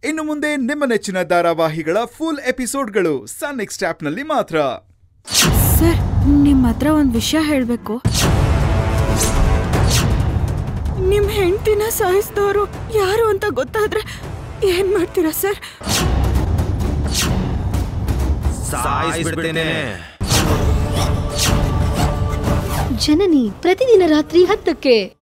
ಇನ್ನು ಮುಂದೆ ನಿಮ್ಮ ನೆಚ್ಚಿನ ಧಾರಾವಾಹಿಗಳ ಫುಲ್ ಎಪಿಸೋಡ್ಗಳು ಸನ್ ನೆಕ್ಸ್ಟ್ ಆಪ್ನಲ್ಲಿ ಮಾತ್ರ. ಸರ್, ನಿಮ್ಮ ಹತ್ರ ಒಂದು ವಿಷಯ ಹೇಳಬೇಕು. ನಿಮ್ಮ ಹೆಂಡತಿನ ಸಾಯಿಸಿದವರು ಯಾರು ಅಂತ ಗೊತ್ತಾದ್ರೆ ಏನ್ ಮಾಡ್ತೀರಾ ಸರ್? ಸಾಯಿಸ್ಬಿಡ್ತೇನೆ. ಜನನಿ ಪ್ರತಿದಿನ ರಾತ್ರಿ 10ಕ್ಕೆ.